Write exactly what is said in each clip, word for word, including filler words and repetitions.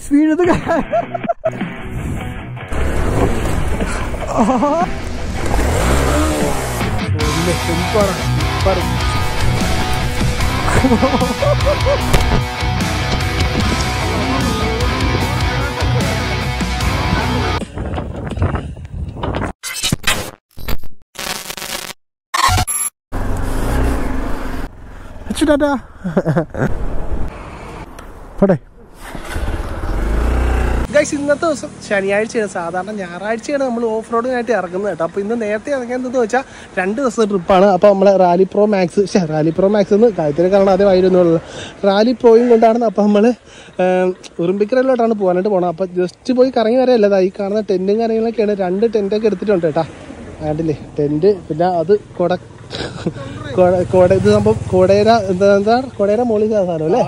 വീഴുന്നത് ടാറ്റാ പോട്ടെ. ഗൈസ് ഇന്നത്തെ ദിവസം ശനിയാഴ്ചയാണ്. സാധാരണ ഞായറാഴ്ചയാണ് നമ്മൾ ഓഫ് റോഡിനായിട്ട് ഇറങ്ങുന്നത് കേട്ടോ. അപ്പോൾ ഇന്ന് നേരത്തെ ഇറങ്ങിയതെന്ന് വെച്ചാൽ രണ്ട് ദിവസത്തെ ട്രിപ്പാണ്. അപ്പോൾ നമ്മളെ rally pro max rally pro max എന്ന് കാര്യത്തിന് കാരണം അതേ ആയിരുന്നുള്ളൂ. റാലി പ്രോയും കൊണ്ടാണ്. അപ്പോൾ നമ്മൾ ഉറുമ്പിക്കരയിലോട്ടാണ് പോകാനായിട്ട് പോകണം. അപ്പോൾ ജസ്റ്റ് പോയി കറങ്ങി വരെയല്ല, ഈ കാണുന്ന ടെൻറ്റും കാര്യങ്ങളൊക്കെയാണ്. രണ്ട് ടെൻറ്റൊക്കെ എടുത്തിട്ടുണ്ട് കേട്ടോ. വേണ്ടില്ലേ ടെൻറ്റ്, പിന്നെ അത് കൊട കോട ഇത് സംഭവം കോടേര എന്താ എന്താ കോടേര മോളിൽ സാധനം അല്ലേ.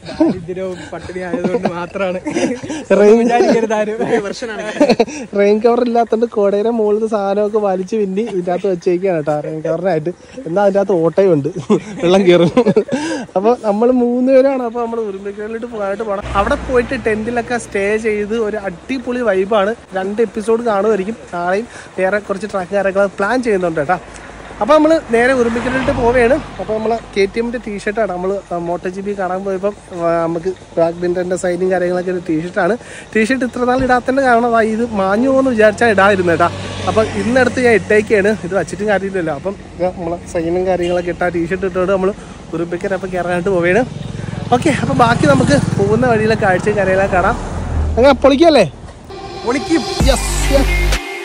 റെയിൻ കവർ ഇല്ലാത്തതുകൊണ്ട് കോടേര മോളിൽ സാധനമൊക്കെ വലിച്ചു പിന്നി ഇതിനകത്ത് വെച്ചേക്കാണ് കേട്ടോ, റെയിൻ കവറിനായിട്ട്. എന്നാൽ അതിൻ്റെ അകത്ത് ഓട്ടയുണ്ട്, വെള്ളം കയറും. അപ്പോൾ നമ്മൾ മൂന്ന് പേരാണ്. അപ്പോൾ നമ്മൾ ഉറുമ്പിക്കരയിലോട്ട് പോകാനായിട്ട് പോകണം. അവിടെ പോയിട്ട് ടെന്റിലൊക്കെ സ്റ്റേ ചെയ്ത് ഒരു അടിപൊളി വൈബാണ്. രണ്ട് എപ്പിസോഡ് കാണുമായിരിക്കും. നാളെയും വേറെ കുറച്ച് ട്രാക്ക് കാര്യങ്ങളൊക്കെ പ്ലാൻ ചെയ്യുന്നുണ്ട് കേട്ടോ. അപ്പോൾ നമ്മൾ നേരെ ഉറുമ്പിക്കരയിലോട്ട് പോവുകയാണ്. അപ്പോൾ നമ്മൾ കെ ടി എമ്മിൻ്റെ ടീഷർട്ടാണ്. നമ്മൾ മോട്ടോ ജി ബി കാണാൻ പോയപ്പം നമുക്ക് ബാഡ്മിൻ്റൻ്റെ സൈനും കാര്യങ്ങളൊക്കെ ഒരു ടീഷർട്ടാണ്. ടീഷർട്ട് ഇത്ര നാൾ ഇടാത്തതിൻ്റെ കാരണം ഇത് മാഞ്ഞു പോകുമെന്ന് വിചാരിച്ചാൽ ഇടാതിരുന്നു കേട്ടോ. അപ്പോൾ ഇന്നെടുത്ത് ഞാൻ ഇട്ടേക്കാണ്. ഇത് വച്ചിട്ടും കാര്യമില്ലല്ലോ. അപ്പം നമ്മൾ സൈനും കാര്യങ്ങളൊക്കെ ഇട്ടാൽ ടീഷർട്ട് ഇട്ടുകൊണ്ട് നമ്മൾ ഉറുമ്പിക്കര അപ്പം കയറാനായിട്ട് പോവുകയാണ്. ഓക്കെ, അപ്പോൾ ബാക്കി നമുക്ക് പോകുന്ന വഴിയിലെ കാഴ്ചയും കാര്യങ്ങളൊക്കെ കാണാം. അങ്ങനെ പൊളിക്കല്ലേ? പൊളിക്കും. Yes yes.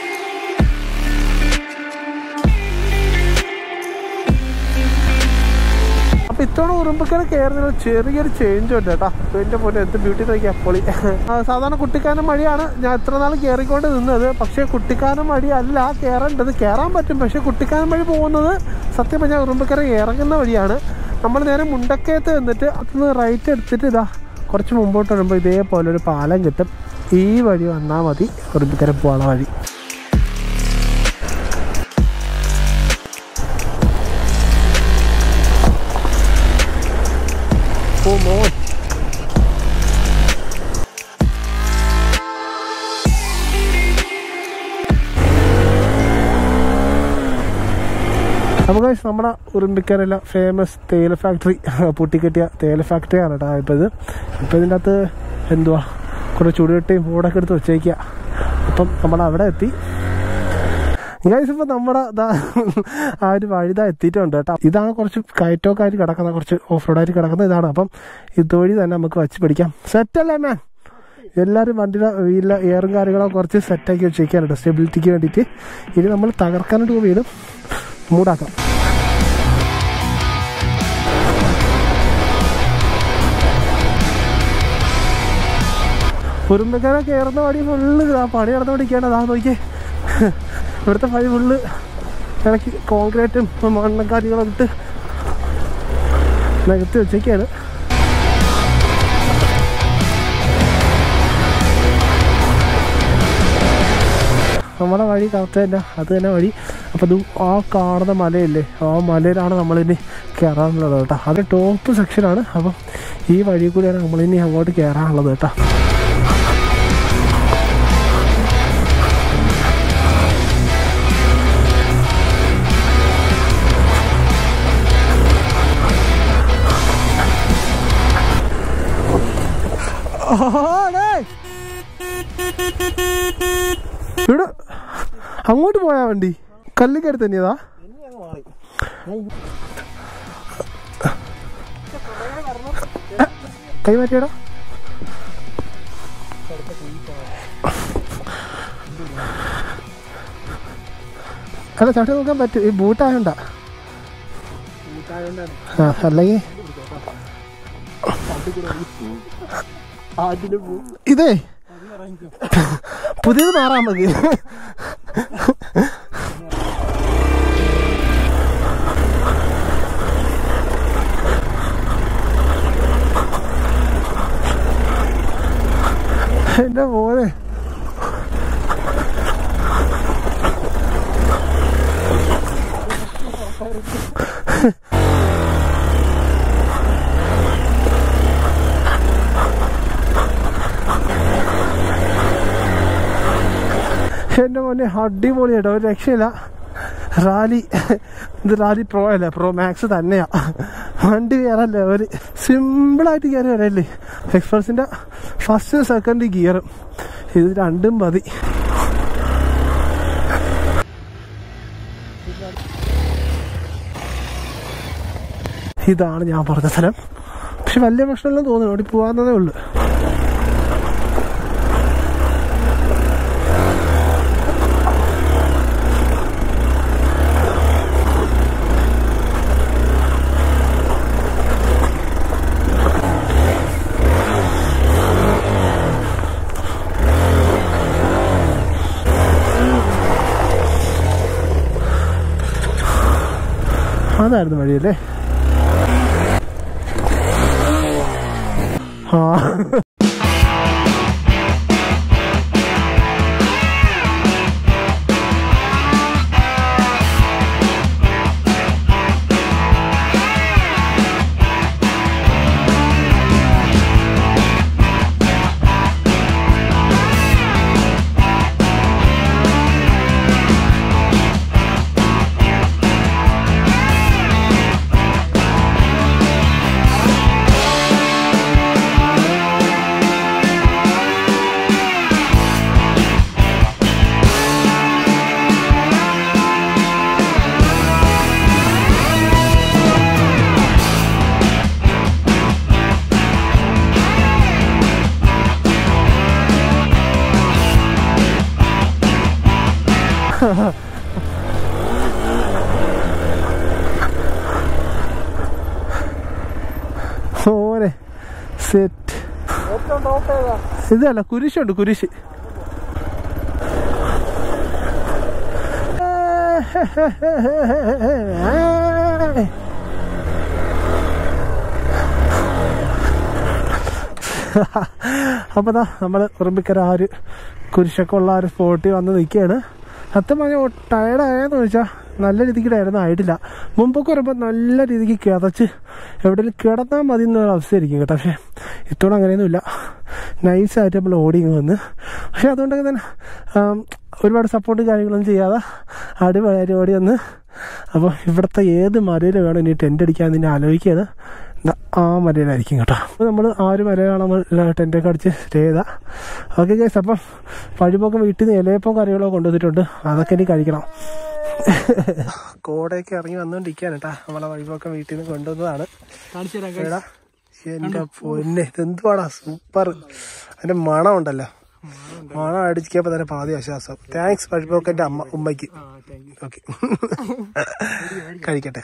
അപ്പോൾ ഇത്തവണ ഉറുമ്പിക്കര കയറുന്ന ചെറിയൊരു ചേഞ്ച് ഉണ്ട് കേട്ടോ. എൻ്റെ പോലെ എന്ത് ബ്യൂട്ടി നോക്കിയാൽ പൊളി. സാധാരണ കുട്ടിക്കാനം വഴിയാണ് ഞാൻ ഇത്ര നാൾ കയറിക്കൊണ്ട് നിന്നത്. പക്ഷേ കുട്ടിക്കാനം വഴി അല്ല കയറേണ്ടത്. കയറാൻ പറ്റും, പക്ഷേ കുട്ടിക്കാനം വഴി പോകുന്നത് സത്യം പറഞ്ഞാൽ ഉറുമ്പിക്കര ഇറങ്ങുന്ന വഴിയാണ്. നമ്മൾ നേരെ മുണ്ടക്കയത്ത് നിന്നിട്ട് അതിന് റൈറ്റ് എടുത്തിട്ട് ഇതാ കുറച്ച് മുമ്പോട്ട് വരുമ്പോൾ ഇതേപോലെ ഒരു പാലം കിട്ടും. ഈ വഴി വന്നാൽ മതി ഉറുമ്പിക്കര പോകാനുള്ള വഴി. അപ്പോൾ ഗൈസ് നമ്മുടെ ഉറുമ്പിക്കരയിലെ ഫേമസ് തേയില ഫാക്ടറി, പൂട്ടിക്കെട്ടിയ തേയില ഫാക്ടറിയാണ് കേട്ടോ ഇപ്പോൾ ഇത്. ഇപ്പോൾ ഇതിൻ്റെ അകത്ത് എന്തുവാ കുറേ ചുടുകെട്ടിയും ഓടൊക്കെ എടുത്ത് വെച്ചേക്കുക. അപ്പം നമ്മൾ അവിടെ എത്തി ഗൈസ്. ഇപ്പം നമ്മുടെ ആ ഒരു വഴിതാ എത്തിയിട്ടുണ്ട് കേട്ടോ. ഇതാണ് കുറച്ച് കയറ്റമൊക്കെ ആയിട്ട് കിടക്കുന്ന, കുറച്ച് ഓഫ് റോഡായിട്ട് കിടക്കുന്നത് ഇതാണ്. അപ്പം ഇതുവഴി തന്നെ നമുക്ക് വച്ച് പിടിക്കാം. സെറ്റല്ലേ മാൻ? എല്ലാവരും വണ്ടിയുടെ വീലിലെ എയറും കാര്യങ്ങളൊക്കെ കുറച്ച് സെറ്റാക്കി വെച്ചേക്കാനുണ്ട് സ്റ്റെബിലിറ്റിക്ക് വേണ്ടിയിട്ട്. ഇനി നമ്മൾ തകർക്കാനായിട്ട് വീടും മൂടാക്കാം. ഉറുമ്പിക്കര കയറുന്ന വഴി ഫുള്ള് പണി നടന്നു പിടിക്കേണ്ടത്. അതാ നോക്കിയേ, ഇവിടുത്തെ വഴി ഫുള്ള് ഇടയ്ക്ക് കോൺക്രീറ്റും മണ്ണും കാര്യങ്ങളൊക്കെ ഇട്ട് നികത്തി വെച്ചേക്കാണ്. നമ്മുടെ വഴി കറക്റ്റ് തന്നെ, അത് തന്നെ വഴി. അപ്പോൾ ഇത് ആ കാണുന്ന മലയില്ലേ, ആ മലയിലാണ് നമ്മളിനി കയറാനുള്ളത് കേട്ടോ. അത് ടോപ്പ് സെക്ഷനാണ്. അപ്പം ഈ വഴി കൂടിയാണ് നമ്മളിനി അങ്ങോട്ട് കയറാനുള്ളത് കേട്ടോ. ഇവിടെ അങ്ങോട്ട് പോയാ വണ്ടി കല്ലിക്കടുത്ത് തന്നെയതാ. കൈ മാറ്റിയടാ. അല്ല ചവിട്ടി നോക്കാൻ പറ്റും, ഈ ബൂട്ടായോണ്ടാ. ആ അല്ലെങ്കിൽ ഇതേ പുതിയത് മാറാൻ മതി. എന്റെ മോനെ എൻ്റെ മോനെ അടിപൊളിയായിട്ടോ, ഒരു രക്ഷയില്ല. റാലി ഇത് റാലി പ്രോ അല്ലേ, പ്രോ മാക്സ് തന്നെയാ. വണ്ടി കയറല്ലേ ഒരു സിമ്പിളായിട്ട് കയറി വരല്ലേ. എക്സ്പ്രസിൻ്റെ ഫസ്റ്റ് സെക്കൻഡ് ഗിയറും ഇത് രണ്ടും മതി. ഇതാണ് ഞാൻ പറഞ്ഞ സ്ഥലം. പക്ഷെ വലിയ പ്രശ്നമെല്ലാം തോന്നുന്നു, ഓടി പോകാവുന്നതേ ഉള്ളു. അതായിരുന്നു വഴിയല്ലേ. ആ ഓനെ സെറ്റ്. ഇതല്ല കുരിശുണ്ട്, കുരിശ്. അപ്പോൾ ദാ നമ്മൾ ഉറുമ്പിക്കര ആ ഒരു കുരിശൊക്കെ ഉള്ള ആ ഒരു സ്പോട്ടിൽ വന്ന് നിൽക്കുകയാണ്. സത്യം പറഞ്ഞാൽ ടയർഡായെന്ന് ചോദിച്ചാൽ നല്ല രീതിക്ക് ടയർഡൊന്നും ആയിട്ടില്ല. മുമ്പൊക്കെ വരുമ്പോൾ നല്ല രീതിക്ക് കിതച്ച് എവിടെയെങ്കിലും കിടന്നാൽ മതി എന്നൊരു അവസ്ഥയായിരിക്കും കേട്ടോ. പക്ഷേ ഇത്തോടെ അങ്ങനെയൊന്നുമില്ല, നൈസായിട്ട് നമ്മൾ ഓടിങ്ങ് വന്ന്. പക്ഷേ അതുകൊണ്ടൊക്കെ തന്നെ ഒരുപാട് സപ്പോർട്ട് കാര്യങ്ങളൊന്നും ചെയ്യാതെ അടിപൊളിയായിട്ട് ഓടി വന്ന്. അപ്പോൾ ഇവിടുത്തെ ഏത് മലയിൽ വേണം ഇനി ടെൻ്റ് അടിക്കാൻ തന്നെ ആലോചിക്കുകയാണ്. ആ മലയിലായിരിക്കും കേട്ടോ. അപ്പോൾ നമ്മൾ ആ ഒരു മലയിലാണ് നമ്മൾ ടെൻ്റൊക്കെ അടിച്ച് സ്റ്റേ ചെയ്താൽ. ഓക്കെ ഗൈസ്, അപ്പം വഴിപോക്കം വീട്ടിൽ നിന്ന് ഇലയപ്പം കറികളോ കൊണ്ടുവന്നിട്ടുണ്ട്, അതൊക്കെ ഇനി കഴിക്കണം. കോടയൊക്കെ ഇറങ്ങി വന്നുകൊണ്ടിരിക്കുകയാണ് കേട്ടോ. നമ്മളെ വഴിപോക്കം വീട്ടിൽ നിന്ന് കൊണ്ടുവന്നതാണ്. എൻ്റെ പൊന്നെ, ഇതെന്തുവാടാ സൂപ്പർ. അതിൻ്റെ മണം ഉണ്ടല്ലോ, മണം അടിച്ചപ്പോൾ തന്നെ പാതി ആശ്വാസം. താങ്ക്സ് വഴിപോക്കൻ്റെ അമ്മ ഉമ്മയ്ക്ക്. ഓക്കെ, കഴിക്കട്ടെ.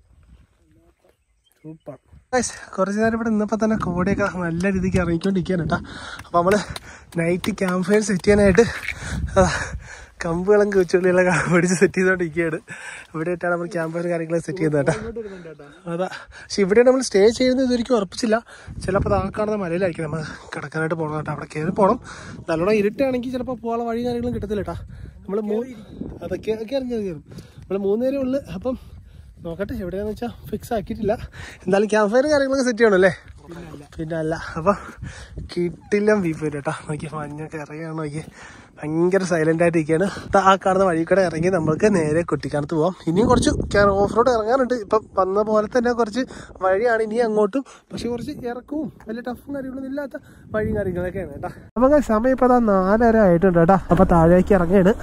സൂപ്പർ. കുറച്ച് നേരം ഇവിടെ നിന്നപ്പോൾ തന്നെ കോടയൊക്കെ നല്ല രീതിക്ക് ഇറങ്ങിക്കൊണ്ടിരിക്കുകയാണ് കേട്ടോ. അപ്പോൾ നമ്മൾ നൈറ്റ് ക്യാമ്പ് ഫയർ സെറ്റ് ചെയ്യാനായിട്ട് കമ്പുകളും കൊച്ചുള്ളികളൊക്കെ പിടിച്ച് സെറ്റ് ചെയ്തുകൊണ്ടിരിക്കുകയാണ്. ഇവിടെയായിട്ടാണ് നമ്മൾ ക്യാമ്പ് ഫയർ കാര്യങ്ങളൊക്കെ സെറ്റ് ചെയ്യുന്നത് കേട്ടോ. അതാ, പക്ഷെ ഇവിടെ നമ്മൾ സ്റ്റേ ചെയ്യുന്നത് ഇതൊരിക്കലും ഉറപ്പിച്ചില്ല. ചിലപ്പോൾ ആ കാണുന്ന മലയിലായിരിക്കും നമ്മൾ കിടക്കാനായിട്ട് പോകണം കേട്ടോ. അവിടെ കയറി പോകണം. നല്ലോണം ഇരുട്ടാണെങ്കിൽ ചിലപ്പോൾ പോകാനുള്ള വഴി കാര്യങ്ങളും കിട്ടത്തില്ല കേട്ടോ. നമ്മൾ മൂന്ന് അതൊക്കെ ഒക്കെ ഇറങ്ങി കയറും. നമ്മൾ മൂന്ന് നേരം ഉള്ളു. അപ്പം നോക്കട്ടെ എവിടെയാണെന്ന് വെച്ചാൽ ഫിക്സ് ആക്കിയിട്ടില്ല. എന്തായാലും ക്യാമ്പ് ഫയർ കാര്യങ്ങളൊക്കെ സെറ്റ് ചെയ്യണം അല്ലേ, പിന്നെ അല്ല. അപ്പം കിട്ടില്ല ബീഫ് വരും കേട്ടോ. നോക്കി മഞ്ഞൊക്കെ ഇറങ്ങിയാണ്, നോക്കി ഭയങ്കര സൈലന്റ് ആയിട്ട് ഇരിക്കുകയാണ്. ആ കാണുന്ന വഴി കൂടെ ഇറങ്ങി നമ്മൾക്ക് നേരെ കുട്ടിക്കാനത്ത് പോവാം. ഇനിയും കുറച്ച് ഓഫ് റോഡ് ഇറങ്ങാനുണ്ട്. ഇപ്പം വന്ന പോലെ തന്നെ കുറച്ച് വഴിയാണ് ഇനി അങ്ങോട്ടും, പക്ഷെ കുറച്ച് ഇറക്കവും വലിയ ടഫും കാര്യങ്ങളൊന്നും ഇല്ലാത്ത വഴിയും കാര്യങ്ങളൊക്കെയാണ് കേട്ടോ. അപ്പം സമയം ഇപ്പം അതാ നാലര ആയിട്ടുണ്ട് കേട്ടോ. അപ്പം താഴേക്ക് ഇറങ്ങിയാണ്.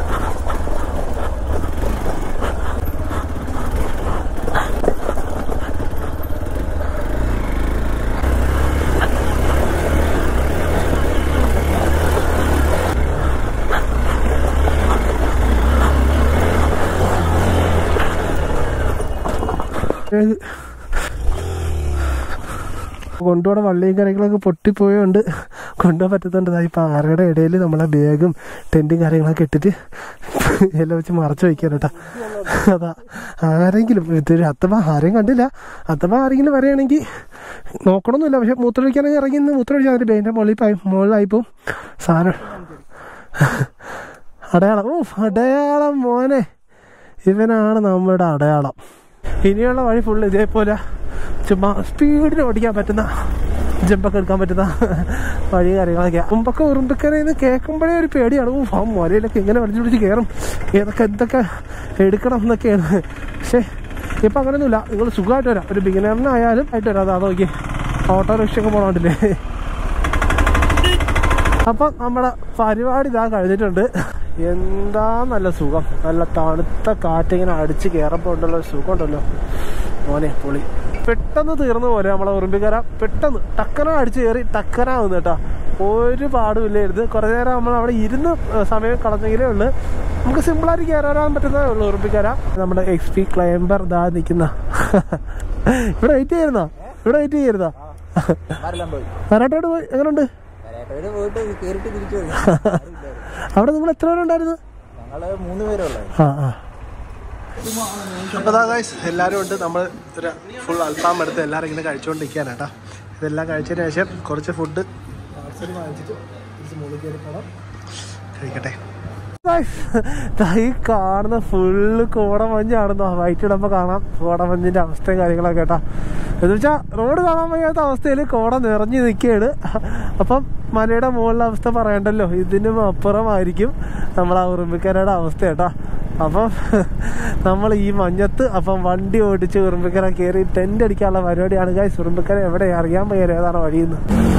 കൊണ്ടുപോകണ വള്ളിയും കാര്യങ്ങളൊക്കെ പൊട്ടിപ്പോയോണ്ട് കൊണ്ടുപോകാൻ പറ്റത്തുണ്ട്. ഈ പാറയുടെ ഇടയിൽ നമ്മളെ ബാഗും ടെൻറ്റും കാര്യങ്ങളൊക്കെ ഇട്ടിട്ട് എല്ലാം വെച്ച് മറച്ചു വയ്ക്കാൻ കേട്ടോ. അതാ, ആരെങ്കിലും ഇതൊരു അത്തമ്മ ആരെയും കണ്ടില്ല. അത്തമ്മ ആരെങ്കിലും വരികയാണെങ്കിൽ നോക്കണമെന്നില്ല. പക്ഷെ മൂത്രമൊഴിക്കാണെങ്കിൽ ഇറങ്ങി നിന്ന് മൂത്രമൊഴിച്ചാൽ അതിൻ്റെ ബേൻ്റെ മുകളിൽ പായി മുകളിലായിപ്പോൾ സാധനം അടയാളം. ഓ അടയാളം മോനെ, ഇവനാണ് നമ്മുടെ അടയാളം. ഇനിയുള്ള വഴി ഫുള്ള് ഇതേപോലെ ചുമ്മാ സ്പീഡിൽ ഓടിക്കാൻ പറ്റുന്ന ജമ്പൊക്കെ എടുക്കാൻ പറ്റുന്ന വഴി കാര്യങ്ങളൊക്കെയാണ്. മുമ്പൊക്കെ ഉറുമ്പിക്കരയിൽ നിന്ന് കേൾക്കുമ്പോഴേ ഒരു പേടിയാണ്. ഓ ആ മലയിലൊക്കെ ഇങ്ങനെ വലിച്ചു പിടിച്ച് കയറും, ഏതൊക്കെ എന്തൊക്കെ എടുക്കണം എന്നൊക്കെയാണ്. പക്ഷേ ഇപ്പം അങ്ങനെയൊന്നുമില്ല, നിങ്ങൾ സുഖമായിട്ട് വരാം. ഒരു ബിഗിനറിനായാലും ആയിട്ട് വരാം. അതാ നോക്കി ഓട്ടോറിക്ഷയൊക്കെ പോകണോണ്ടില്ലേ. അപ്പം നമ്മുടെ പരിപാടി ഇതാ കഴിഞ്ഞിട്ടുണ്ട്. എന്താ നല്ല സുഖം, നല്ല തണുത്ത കാറ്റിങ്ങനെ അടിച്ച് കയറപ്പോൾ ഉണ്ടല്ലോ സുഖം ഉണ്ടല്ലോ മോനെ, പൊളി. പെട്ടെന്ന് തീർന്നു പോലെ നമ്മളെ ഉറുമ്പിക്കര, പെട്ടെന്ന് ടക്കന അടിച്ച് കയറി ടക്കനാവുന്നു കേട്ടോ. ഒരു പാടുമില്ലായിരുന്നു. കുറേ നേരം നമ്മൾ അവിടെ ഇരുന്ന് സമയം കളഞ്ഞെങ്കിലേ ഉള്ളൂ. നമുക്ക് സിമ്പിളായിട്ട് കയറാൻ പറ്റുന്നതേ ഉള്ളൂ ഉറുമ്പിക്കര. നമ്മുടെ എക്സ് പി ക്ലൈംബർ ഇതാ നിൽക്കുന്ന. ഇവിടെ വെയിറ്റ് ചെയ്യുന്നോ? ഇവിടെ വെയിറ്റ് ചെയ്യുന്നോ? വരാട്ടോട് പോയി എങ്ങനെയുണ്ട്? അവിടെ നിങ്ങൾ എത്ര പേരുണ്ടായിരുന്നു? ആ ആ അപ്പോൾ എല്ലാവരും ഉണ്ട്. നമ്മൾ ഒരു ഫുൾ അൽഫാം എടുത്ത് എല്ലാവരും ഇങ്ങനെ കഴിച്ചുകൊണ്ടിരിക്കാനാട്ടാ. ഇതെല്ലാം കഴിച്ചതിന് ശേഷം കുറച്ച് ഫുഡ് വാങ്ങിച്ചിട്ട് മുകളിൽ കയറി പോകണം, കഴിക്കട്ടെ. ഈ കാണുന്ന ഫുള്ള് കോടമഞ്ഞാണെന്നോ. വൈറ്റ് ഇടുമ്പോൾ കാണാം കോടമഞ്ഞിൻ്റെ അവസ്ഥയും കാര്യങ്ങളൊക്കെ കേട്ടാ. എന്ന് വെച്ചാൽ റോഡ് കാണാൻ വയ്യാത്ത അവസ്ഥയിൽ കോട നിറഞ്ഞു നിൽക്കുകയാണ്. അപ്പം മലയുടെ മുകളിലെ അവസ്ഥ പറയണ്ടല്ലോ, ഇതിനും അപ്പുറമായിരിക്കും നമ്മളാ ഉറുമ്പിക്കരയുടെ അവസ്ഥ കേട്ടാ. അപ്പം നമ്മൾ ഈ മഞ്ഞത്ത് അപ്പം വണ്ടി ഓടിച്ച് ഉറുമ്പിക്കര കയറി ടെൻ്റ് അടിക്കാനുള്ള പരിപാടിയാണ് ഗൈസ്. ഉറുമ്പിക്കര എവിടെ അറിയാൻ വയ്യ ഏതാണ് വഴിയെന്ന്.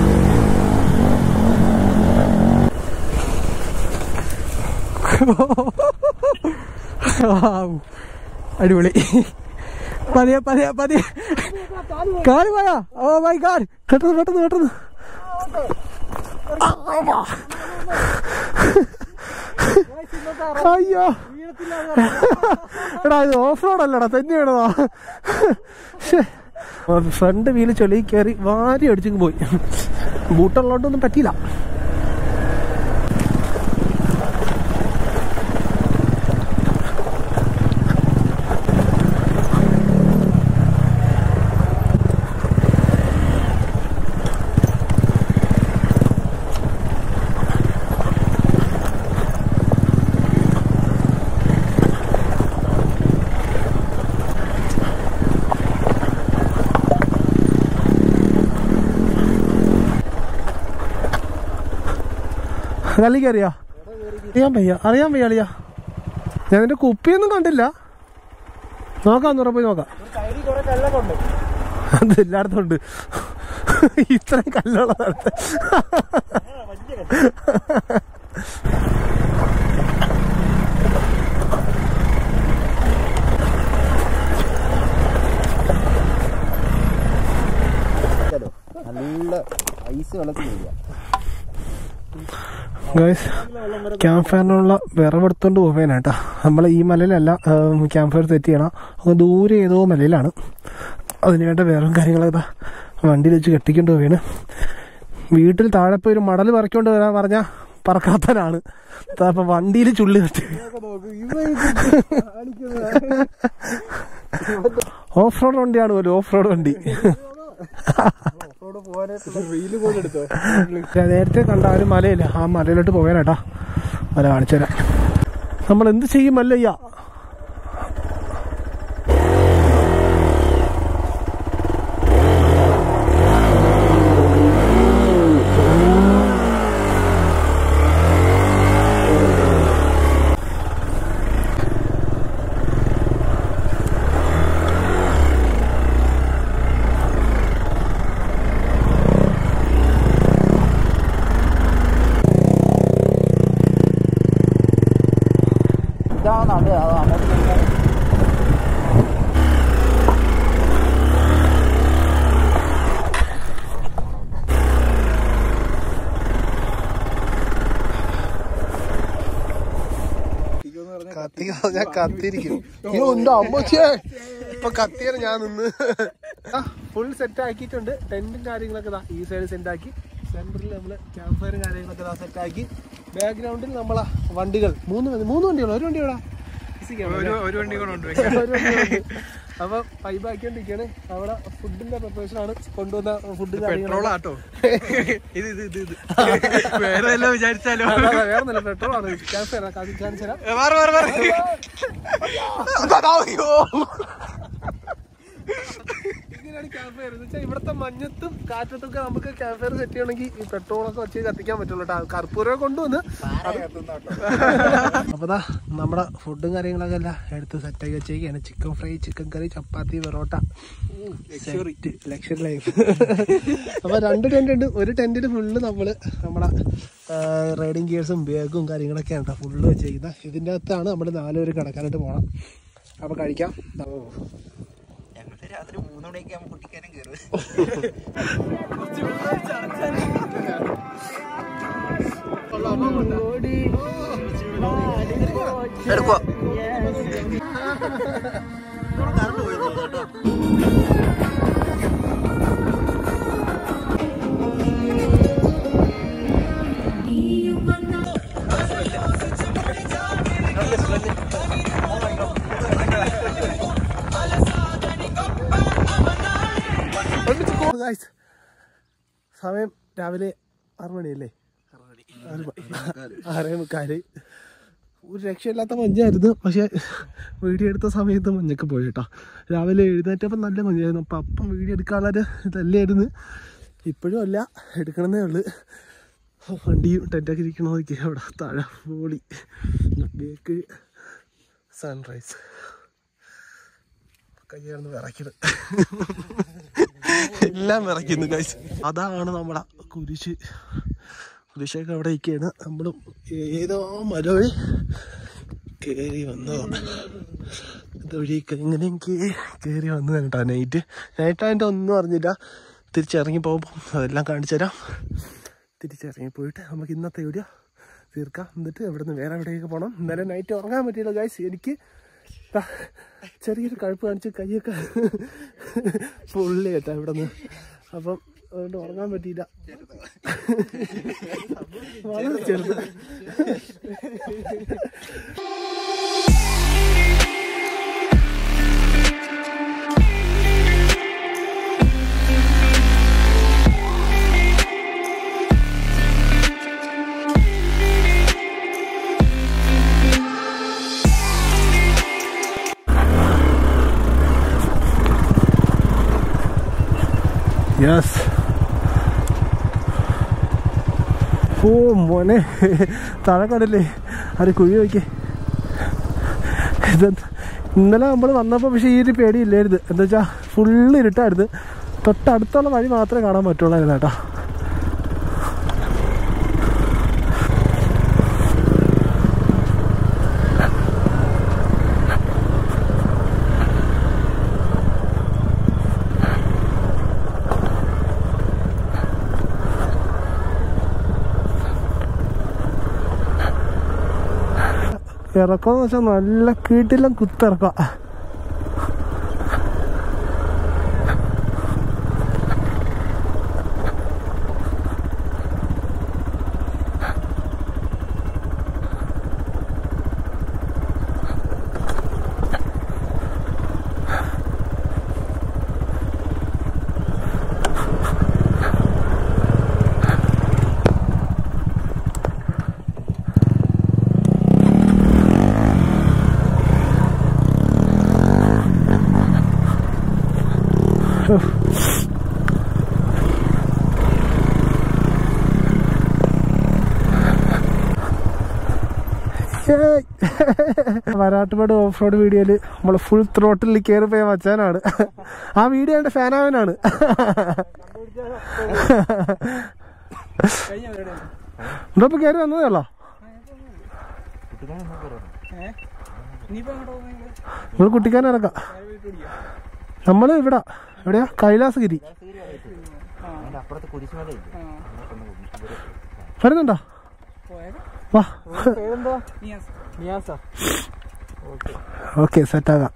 അടിപൊളി. പതിയെ പതിയെ പതിയെ കാല് പോയാ. ഓ മൈ ഗോഡ്, പെട്ടെന്ന് പെട്ടെന്ന് പെട്ടെന്ന്. അയ്യോ എടാ, ഇത് ഓഫ് റോഡ് അല്ലടാ, തന്നെ വേണതാ. ഫ്രണ്ട് വീല് ചൊല്ലി കയറി വാരി അടിച്ചിങ്ങ് പോയി. ബൂട്ടുള്ളതുകൊണ്ടൊന്നും പറ്റിയില്ല. കല്ലിക്ക് അറിയാ? അറിയാൻ വയ്യ, അറിയാൻ വയ്യ അളിയാ. ഞാൻ നിന്റെ കുപ്പിയൊന്നും കണ്ടില്ല. നോക്കാം, ഒന്നുറ പോയി നോക്കാം. അത് എല്ലായിടത്തും ഉണ്ട്. ഇത്രയും കല്ലുള്ള സ്ഥലത്ത് നല്ല ഐസ് വെള്ളത്തിലില്ല. ഗൈസ്, ക്യാമ്പ് ഫയറിനുള്ള വിറവെടുത്തോണ്ട് പോവേനാട്ടാ. നമ്മൾ ഈ മലയിലല്ല ക്യാമ്പ് ഫയർ സെറ്റ് ചെയ്യണം. അത് ദൂരെ ഏതോ മലയിലാണ്. അതിനുവേണ്ട വിറവും കാര്യങ്ങളൊക്കെ വണ്ടിയിൽ വെച്ച് കെട്ടിക്കൊണ്ട് പോവേണ്. വീട്ടിൽ താഴെ പോയി ഒരു മടൽ പറിക്കൊണ്ട് വരാൻ പറഞ്ഞാൽ പറക്കാത്തനാണ്. അപ്പൊ വണ്ടിയിൽ ചുള്ളി കെട്ടി. ഓഫ് റോഡ് വണ്ടിയാണ് പോലും, ഓഫ് റോഡ് വണ്ടി. നേരത്തെ കണ്ട ആ ഒരു മലയില്ല, ആ മലയിലോട്ട് പോകാനാട്ടാ. മല കാണിച്ചു തരാം. നമ്മൾ എന്ത് ചെയ്യും അല്ലയ്യ. കത്തി ഞാൻ കത്തിരിക്കും. അമ്മച്ചേ ഇപ്പൊ കത്തിയാണ് ഞാൻ നിന്ന്. ഫുൾ സെറ്റ് ആക്കിയിട്ടുണ്ട്. ടെന്റും കാര്യങ്ങളൊക്കെ ഈ സൈഡ് സെറ്റ് ആക്കി. സെന്ററിൽ നമ്മള് ക്യാമ്പ് ഫയറും കാര്യങ്ങളൊക്കെ സെറ്റ് ആക്കി. ബാക്ക്ഗ്രൗണ്ടിൽ നമ്മളെ വണ്ടികൾ മൂന്ന് മൂന്ന് വണ്ടികളോ ഒരു വണ്ടി എവിടെ ഒരു വണ്ടി അപ്പൊ പൈപ്പാക്കിക്കൊണ്ടിരിക്കുകയാണ്. അവിടെ ഫുഡിന്റെ പ്രിപ്പറേഷൻ ആണ്. കൊണ്ടുവന്ന ഫുഡ് കാര്യങ്ങളാട്ടോ. വേറെ പെട്രോൾ ആണ്. ക്യാമ്പ് ഫയർ കാണിച്ചു തരാം. ഇതിനിടയ്ക്ക് ക്യാമ്പ് ഫയർ എന്ന് വെച്ചാൽ ഇവിടുത്തെ മഞ്ഞത്തും കാറ്റത്തൊക്കെ നമുക്ക് ക്യാമ്പ് ഫയർ സെറ്റ് ചെയ്യണമെങ്കിൽ ഈ പെട്രോളൊക്കെ വെച്ച് കത്തിക്കാൻ പറ്റുള്ളൂ കേട്ടോ. കർപ്പൂരം കൊണ്ടുവന്ന് അപ്പോൾ ദാ നമ്മുടെ ഫുഡും കാര്യങ്ങളൊക്കെ എല്ലാം എടുത്ത് സെറ്റാക്കി വെച്ചേക്കാണ്. Chicken fry, chicken curry, chapati, parotta, luxury life. അപ്പോൾ രണ്ട് ടെന്റ് ഉണ്ട്. ഒരു ടെന്റിൽ ഫുള്ള് നമ്മള് നമ്മുടെ റൈഡിങ് ഗിയേഴ്സും ബാഗും കാര്യങ്ങളൊക്കെയാണ് കേട്ടോ ഫുള്ള് വെച്ചേക്കുന്നത്. ഇതിൻ്റെ അകത്താണ് നമ്മൾ നാലുപേര് കിടക്കാനായിട്ട് പോകണം. അപ്പോൾ കഴിക്കാം. രാത്രി മൂന്ന് മണിയൊക്കെ ആകുമ്പോൾ കുട്ടിക്കാനും കയറും. എടുക്കോ സമയം രാവിലെ ആറ് മണിയല്ലേ, ആറേ മുക്കാല്. ഒരു രക്ഷയില്ലാത്ത മഞ്ഞായിരുന്നു. പക്ഷെ വീഡിയോ എടുത്ത സമയത്ത് മഞ്ഞൊക്കെ പോയി കേട്ടോ. രാവിലെ എഴുന്നേറ്റപ്പം നല്ല മഞ്ഞായിരുന്നു. അപ്പം അപ്പം വീഡിയോ എടുക്കാനുള്ളൊരു ഇതല്ലായിരുന്നു. ഇപ്പോഴും അല്ല, എടുക്കണമെന്നേ ഉള്ളു. വണ്ടിയും ടെൻറ്റൊക്കെ ഇരിക്കണ നോക്കി അവിടെ താഴെ പോളി ബേക്ക് സൺറൈസ്. കയ്യാണെന്ന് വിറയ്ക്കുന്നത്, എല്ലാം വിറയ്ക്കുന്നു ഗൈസ്. അതാണ് നമ്മളെ കുരിശ്. കുരിശൊക്കെ അവിടെ ഇരിക്കുകയാണ്. നമ്മളും ഏതോ മല വഴി കയറി വന്നതാണ്. ഇതുവഴി എങ്ങനെയും കയറി വന്നതാണ് കേട്ടോ. നൈറ്റ് നൈറ്റായിട്ട് ഒന്നും അറിഞ്ഞില്ല. തിരിച്ചിറങ്ങി പോകുമ്പോൾ അതെല്ലാം കാണിച്ചു തരാം. തിരിച്ചിറങ്ങി പോയിട്ട് നമുക്ക് ഇന്നത്തെ വീഡിയോ തീർക്കാം. എന്നിട്ട് ഇവിടെ നിന്ന് വേറെ എവിടെയൊക്കെ പോകണം. ഇന്നലെ നൈറ്റ് ഉറങ്ങാൻ പറ്റിയില്ല ഗൈസ്. എനിക്ക് ചെറിയൊരു കഴുപ്പ് കാണിച്ച് കൈയൊക്കെ പൊള്ളി കേട്ടോ ഇവിടെ നിന്ന്. അപ്പം അതുകൊണ്ട് ഉറങ്ങാൻ പറ്റിയില്ല. വളരെ ചെറുത്. യെസ്. ഓ മോനെ, താഴെ കടല്ലേ അത് കുഴി നോക്കി. ഇന്നലെ നമ്മൾ വന്നപ്പോൾ പക്ഷേ ഈ ഒരു പേടിയില്ലായിരുന്നു. എന്താ വെച്ചാൽ ഫുള്ള് ഇരുട്ടായിരുന്നു. തൊട്ടടുത്തുള്ള വഴി മാത്രമേ കാണാൻ പറ്റുള്ളായിരുന്നു കേട്ടോ. ഇറക്കമെന്ന് വെച്ചാൽ നല്ല കീട്ടിലും കുത്തിറക്കാം. വരാട്ടുപാട് ഓഫ് റോഡ് വീഡിയോയില് നമ്മള് ഫുൾ ത്രോട്ടിൽ കയറി പോയ മച്ചാനാണ്. ആ വീഡിയോ എന്റെ ഫാനാവനാണ്. എന്താ ഇപ്പൊ കയറി വന്നതേ ഉള്ളോ? നമ്മള് കുട്ടിക്കാനം ഇറക്കാം. നമ്മള് ഇവിടെ എവിടെയാ? കൈലാസഗിരി വരുന്നുണ്ടോ? വാ. ഓക്കെ, സെറ്റാകാം.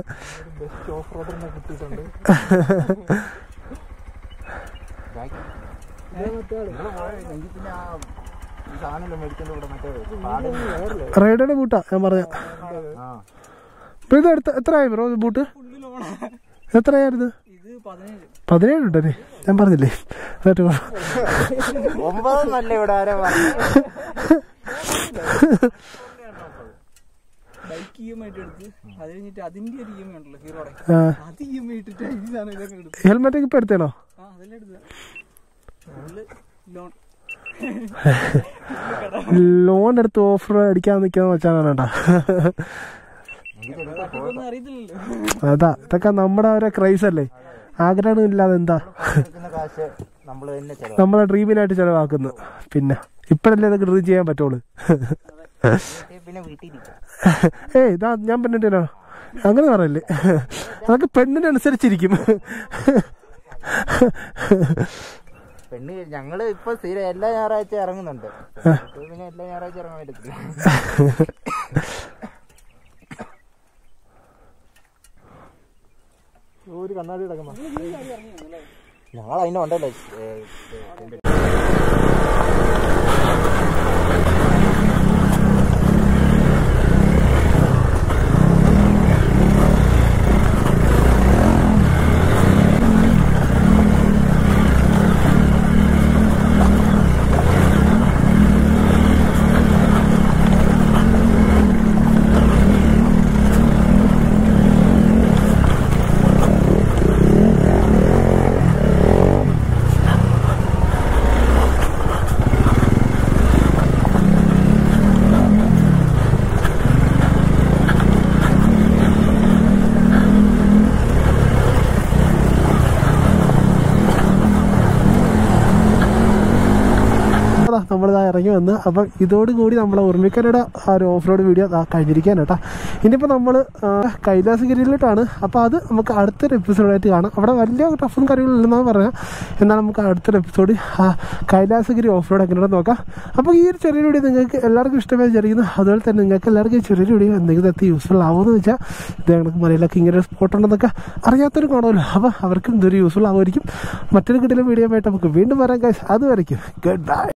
റൈഡയുടെ ബൂട്ടാ ഞാൻ പറഞ്ഞ. ഇപ്പൊ ഇത് എടുത്ത എത്രയായി ബ്രോ ബൂട്ട്? എത്രയായിരുന്നു? പതിനേഴ് ഉണ്ടല്ലേ? ഞാൻ പറഞ്ഞില്ലേ? ബൈക്ക് ഇ എം ഐ എടുത്ത് അത് കഴിഞ്ഞിട്ട് അതിന്റെ ഒരു ഇ എം ഐ ഉണ്ടല്ലോ ഹീറോടെ, അത് ഇ എം ഐ ഇട്ടിട്ട് ഈ സാധനം ഇതൊക്കെ എടുത്തു. ഹെൽമെറ്റ് ഒക്കെ ഇപ്പൊ എടുത്തേണോ? ആ അതെല്ലാം എടുത്ത ലോൺ ലോൺ എടുത്ത് ഓഫർ അടിക്കാൻ നിൽക്കാന്ന് വെച്ചാൽ കേട്ടാ. അറിയത്തില്ലല്ലോ. അതാ ഇതൊക്കെ നമ്മുടെ ഒരു ക്രൈസ് അല്ലേ, ആഗ്രഹം ഇല്ലാതെ എന്താ നമ്മളെ ഡ്രീമിനായിട്ട് ചെലവാക്കുന്നു. പിന്നെ ഇപ്പഴല്ലേ ഇതൊക്കെ ഡ്രീം ചെയ്യാൻ പറ്റുള്ളൂ. ഏയ് ഇതാ ഞാൻ പെണ്ണിട്ടോ അങ്ങനെ പറയല്ലേ, അതൊക്കെ പെണ്ണിനനുസരിച്ചിരിക്കും. പെണ്ണ് ഞങ്ങള് ഇപ്പൊ സ്ഥിരം എല്ലാ ഞായറാഴ്ച ഇറങ്ങുന്നുണ്ട്, പിന്നെ എല്ലാ ഞായറാഴ്ച ഇറങ്ങാൻ പറ്റത്തില്ല. ഒരു കണ്ണാടി കിടക്കുന്ന ഞങ്ങൾ അതിന്റെ ഉണ്ടല്ലോ. നമ്മളിതാ ഇറങ്ങി വന്ന്. അപ്പം ഇതോടുകൂടി നമ്മളെ ഉറുമിക്കരയുടെ ആ ഒരു ഓഫ് റോഡ് വീഡിയോ കഴിഞ്ഞിരിക്കാൻ കേട്ടോ. ഇനിയിപ്പോൾ നമ്മൾ കൈലാസഗിരിയിലോട്ടാണ്. അപ്പോൾ അത് നമുക്ക് അടുത്തൊരു എപ്പിസോഡായിട്ട് കാണാം. അവിടെ വലിയ ടഫും കാര്യങ്ങളും ഇല്ലെന്നാണ് പറഞ്ഞത്. എന്നാൽ നമുക്ക് അടുത്തൊരു എപ്പിസോഡ് ആ കൈലാസഗിരി ഓഫ് റോഡ് എങ്ങനെയാണെന്ന് നോക്കാം. അപ്പോൾ ഈ ഒരു ചെറിയ വീഡിയോ നിങ്ങൾക്ക് എല്ലാവർക്കും ഇഷ്ടമായി വിചാരിക്കുന്നു. അതുപോലെ തന്നെ നിങ്ങൾക്ക് എല്ലാവർക്കും ഈ ചെറിയ വീഡിയോ എന്തെങ്കിലും എത്തി യൂസ്ഫുൾ ആവുമെന്ന് വെച്ചാൽ ഇത് ഞങ്ങൾക്ക് മലയിലൊക്കെ ഇങ്ങനെ ഒരു സ്പോട്ട് ഉണ്ടെന്നൊക്കെ അറിയാത്തൊരു കാണുമല്ലോ. അപ്പോൾ അവർക്കും ഇതൊരു യൂസ്ഫുൾ ആവുമായിരിക്കും. മറ്റൊരു കിടിലൻ വീഡിയോ ആയിട്ട് നമുക്ക് വീണ്ടും വരാം ഗൈസ്. അതുവരെയ്ക്കും good bye.